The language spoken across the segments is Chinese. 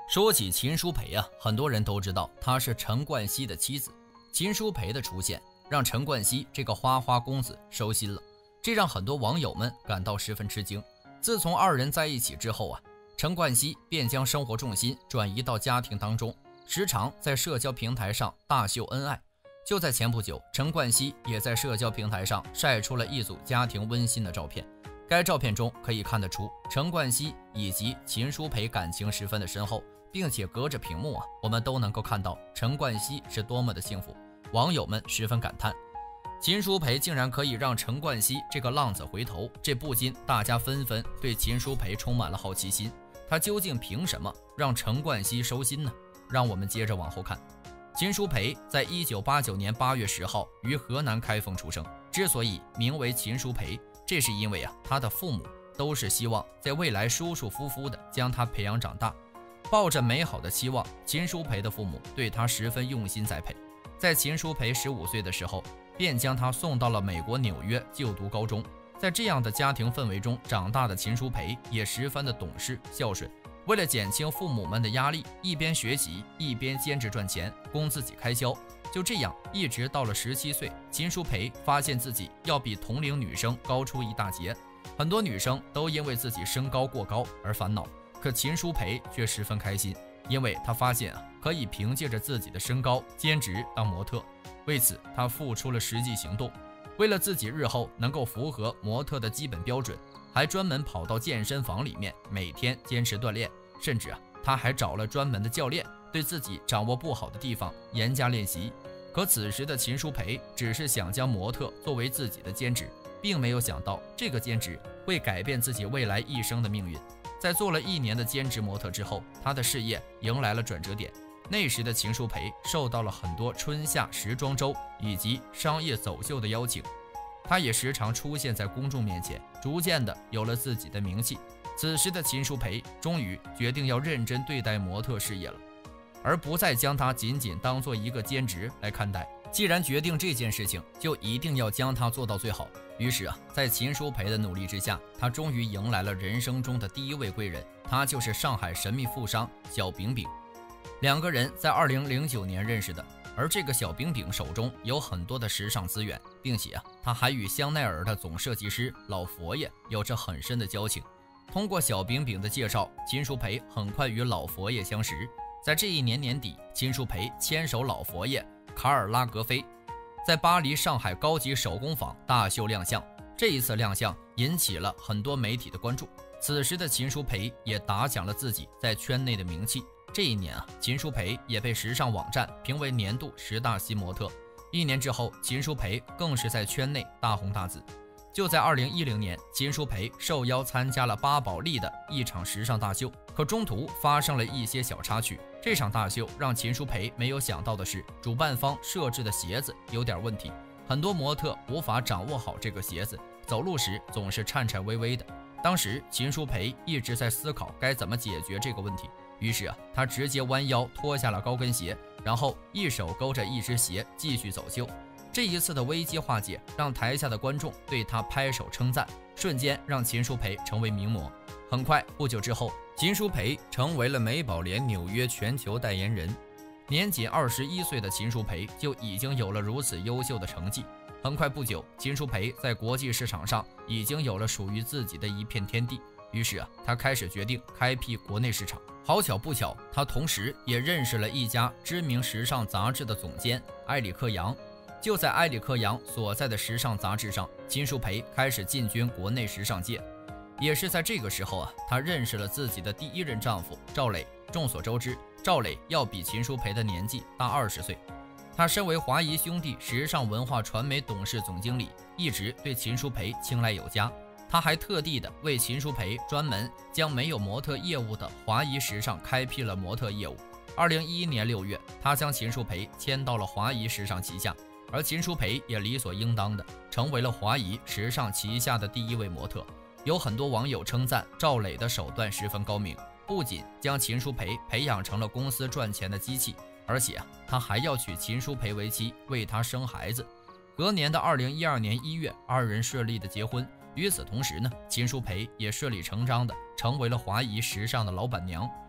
说起秦舒培啊，很多人都知道她是陈冠希的妻子。秦舒培的出现让陈冠希这个花花公子收心了，这让很多网友们感到十分吃惊。自从二人在一起之后啊，陈冠希便将生活重心转移到家庭当中，时常在社交平台上大秀恩爱。就在前不久，陈冠希也在社交平台上晒出了一组家庭温馨的照片。该照片中可以看得出，陈冠希以及秦舒培感情十分的深厚，并且隔着屏幕啊，我们都能够看到陈冠希是多么的幸福。网友们十分感叹，秦舒培竟然可以让陈冠希这个浪子回头，这不禁大家纷纷对秦舒培充满了好奇心。他究竟凭什么让陈冠希收心呢？让我们接着往后看。秦舒培在1989年8月10号于河南开封出生，之所以名为秦舒培，这是因为他的父母都是希望在未来舒舒服服的将他培养长大，抱着美好的期望，秦舒培的父母对他十分用心栽培。在秦舒培15岁的时候，便将他送到了美国纽约就读高中。在这样的家庭氛围中长大的秦舒培也十分的懂事孝顺，为了减轻父母们的压力，一边学习一边兼职赚钱供自己开销。就这样一直到了17岁，秦舒培发现自己要比同龄女生高出一大截。很多女生都因为自己身高过高而烦恼，可秦舒培却十分开心，因为他发现可以凭借着自己的身高兼职当模特。为此他付出了实际行动，为了自己日后能够符合模特的基本标准，还专门跑到健身房里面每天坚持锻炼，甚至他还找了专门的教练，对自己掌握不好的地方严加练习。可此时的秦舒培只是想将模特作为自己的兼职，并没有想到这个兼职会改变自己未来一生的命运。在做了1年的兼职模特之后，他的事业迎来了转折点。那时的秦舒培受到了很多春夏时装周以及商业走秀的邀请，他也时常出现在公众面前，逐渐的有了自己的名气。此时的秦舒培终于决定要认真对待模特事业了，而不再将它仅仅当做一个兼职来看待。既然决定这件事情，就一定要将它做到最好。于是在秦舒培的努力之下，他终于迎来了人生中的第一位贵人，他就是上海神秘富商小饼饼。两个人在2009年认识的，而这个小饼饼手中有很多的时尚资源，并且他还与香奈儿的总设计师老佛爷有着很深的交情。通过小饼饼的介绍，秦舒培很快与老佛爷相识。在这一年年底，秦舒培牵手老佛爷卡尔拉格菲，在巴黎上海高级手工坊大秀亮相。这一次亮相引起了很多媒体的关注，此时的秦舒培也打响了自己在圈内的名气。这一年秦舒培也被时尚网站评为年度10大新模特。1年之后，秦舒培更是在圈内大红大紫。就在2010年，秦舒培受邀参加了巴宝莉的一场时尚大秀，可中途发生了一些小插曲。这场大秀让秦舒培没有想到的是，主办方设置的鞋子有点问题，很多模特无法掌握好这个鞋子，走路时总是颤颤巍巍的。当时秦舒培一直在思考该怎么解决这个问题，于是他直接弯腰脱下了高跟鞋，然后一手勾着一只鞋继续走秀。这一次的危机化解让台下的观众对他拍手称赞，瞬间让秦舒培成为名模。很快不久之后，秦舒培成为了美宝莲纽约全球代言人。年仅21岁的秦舒培就已经有了如此优秀的成绩。很快不久，秦舒培在国际市场上已经有了属于自己的一片天地。于是他开始决定开辟国内市场。好巧不巧，他同时也认识了一家知名时尚杂志的总监埃里克杨。就在埃里克杨所在的时尚杂志上，秦舒培开始进军国内时尚界。也是在这个时候他认识了自己的第一任丈夫赵磊。众所周知，赵磊要比秦舒培的年纪大20岁。他身为华谊兄弟时尚文化传媒董事总经理，一直对秦舒培青睐有加。他还特地的为秦舒培专门将没有模特业务的华谊时尚开辟了模特业务。2011年6月，他将秦舒培签到了华谊时尚旗下，而秦舒培也理所应当的成为了华谊时尚旗下的第一位模特。有很多网友称赞赵磊的手段十分高明，不仅将秦舒培培养成了公司赚钱的机器，而且他还要娶秦舒培为妻，为他生孩子。隔年的2012年1月，二人顺利的结婚。与此同时呢，秦舒培也顺理成章的成为了华谊时尚的老板娘。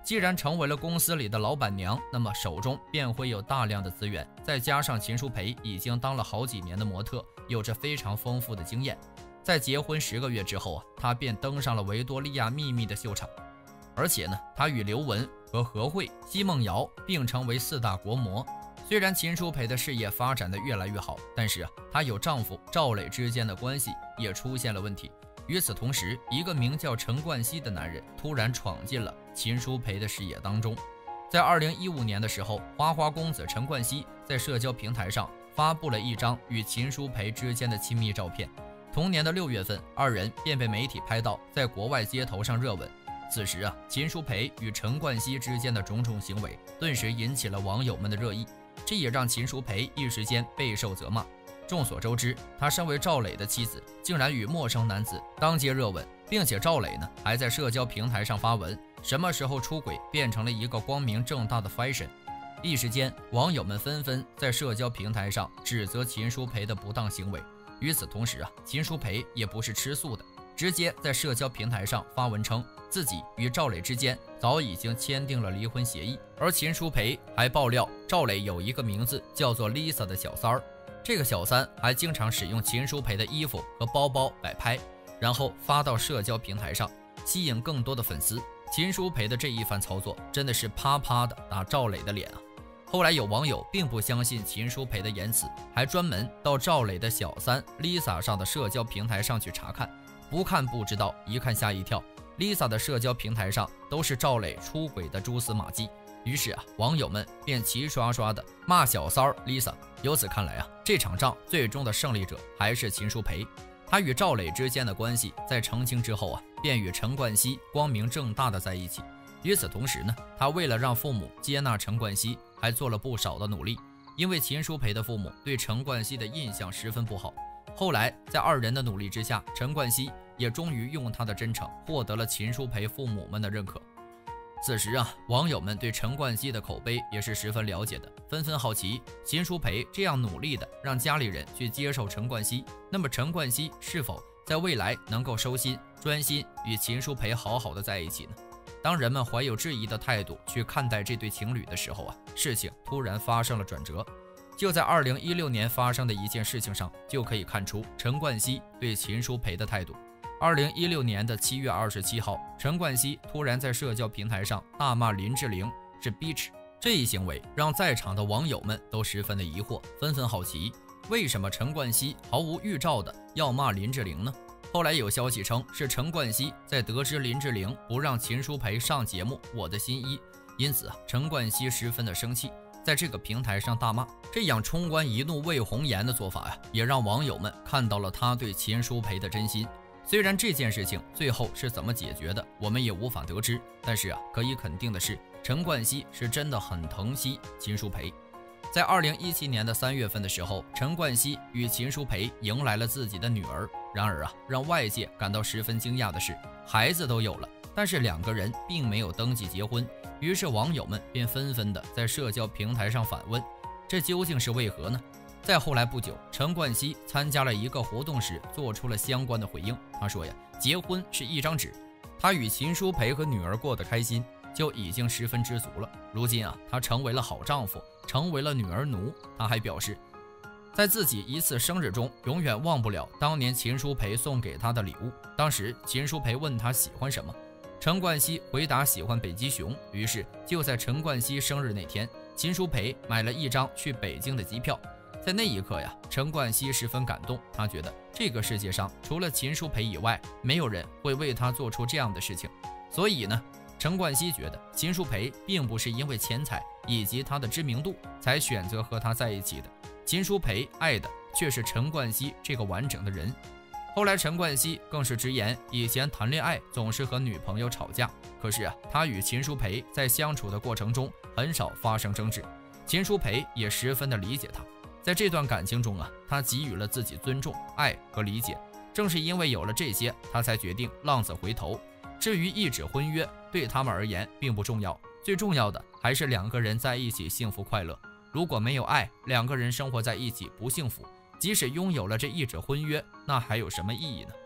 既然成为了公司里的老板娘，那么手中便会有大量的资源，再加上秦舒培已经当了好几年的模特，有着非常丰富的经验。在结婚10个月之后她便登上了维多利亚秘密的秀场。而且呢，她与刘雯和何慧、奚梦瑶并称为4大国模。虽然秦舒培的事业发展得越来越好，但是她与丈夫赵磊之间的关系也出现了问题。与此同时，一个名叫陈冠希的男人突然闯进了秦舒培的视野当中。在2015年的时候，花花公子陈冠希在社交平台上发布了一张与秦舒培之间的亲密照片。同年的6月份，二人便被媒体拍到在国外街头上热吻。此时秦舒培与陈冠希之间的种种行为顿时引起了网友们的热议，这也让秦舒培一时间备受责骂。众所周知，他身为赵磊的妻子，竟然与陌生男子当街热吻，并且赵磊呢还在社交平台上发文，什么时候出轨变成了一个光明正大的 fashion。一时间，网友们纷纷在社交平台上指责秦舒培的不当行为。与此同时秦舒培也不是吃素的，直接在社交平台上发文称自己与赵磊之间早已经签订了离婚协议。而秦舒培还爆料，赵磊有一个名字叫做 Lisa 的小三儿。这个小三还经常使用秦舒培的衣服和包包摆拍，然后发到社交平台上，吸引更多的粉丝。秦舒培的这一番操作真的是啪啪的打赵磊的脸后来有网友并不相信秦舒培的言辞，还专门到赵磊的小三 Lisa 上的社交平台上去查看，不看不知道，一看吓一跳。Lisa 的社交平台上都是赵磊出轨的蛛丝马迹。于是网友们便齐刷刷的骂小三儿 Lisa。 由此看来这场仗最终的胜利者还是秦舒培。他与赵磊之间的关系在澄清之后便与陈冠希光明正大的在一起。与此同时呢，他为了让父母接纳陈冠希，还做了不少的努力。因为秦舒培的父母对陈冠希的印象十分不好，后来在二人的努力之下，陈冠希也终于用他的真诚获得了秦舒培父母们的认可。此时网友们对陈冠希的口碑也是十分了解的，纷纷好奇秦舒培这样努力的让家里人去接受陈冠希，那么陈冠希是否在未来能够收心专心与秦舒培好好的在一起呢？当人们怀有质疑的态度去看待这对情侣的时候事情突然发生了转折。就在2016年发生的一件事情上，就可以看出陈冠希对秦舒培的态度。2016年的7月27号，陈冠希突然在社交平台上大骂林志玲是 bitch。 这一行为让在场的网友们都十分的疑惑，纷纷好奇为什么陈冠希毫无预兆的要骂林志玲呢？后来有消息称是陈冠希在得知林志玲不让秦舒培上节目《我的新衣》，因此陈冠希十分的生气，在这个平台上大骂。这样冲冠一怒为红颜的做法也让网友们看到了他对秦舒培的真心。虽然这件事情最后是怎么解决的我们也无法得知，但是可以肯定的是，陈冠希是真的很疼惜秦舒培。在2017年的3月份的时候，陈冠希与秦舒培迎来了自己的女儿。然而让外界感到十分惊讶的是，孩子都有了，但是两个人并没有登记结婚。于是网友们便纷纷的在社交平台上反问，这究竟是为何呢？再后来不久，陈冠希参加了一个活动时做出了相关的回应。他说结婚是一张纸，他与秦舒培和女儿过得开心就已经十分知足了。如今他成为了好丈夫，成为了女儿奴。他还表示，在自己一次生日中永远忘不了当年秦舒培送给他的礼物。当时秦舒培问他喜欢什么，陈冠希回答喜欢北极熊。于是就在陈冠希生日那天，秦舒培买了一张去北京的机票。在那一刻陈冠希十分感动，他觉得这个世界上除了秦舒培以外，没有人会为他做出这样的事情。所以呢，陈冠希觉得秦舒培并不是因为钱财以及他的知名度才选择和他在一起的，秦舒培爱的却是陈冠希这个完整的人。后来陈冠希更是直言，以前谈恋爱总是和女朋友吵架，可是他与秦舒培在相处的过程中很少发生争执，秦舒培也十分的理解他。在这段感情中他给予了自己尊重、爱和理解。正是因为有了这些，他才决定浪子回头。至于一纸婚约，对他们而言并不重要，最重要的还是两个人在一起幸福快乐。如果没有爱，两个人生活在一起不幸福，即使拥有了这一纸婚约，那还有什么意义呢？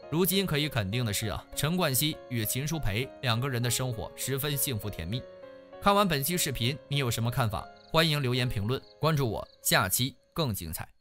如今可以肯定的是陈冠希与秦舒培两个人的生活十分幸福甜蜜。看完本期视频，你有什么看法？欢迎留言评论，关注我，下期更精彩。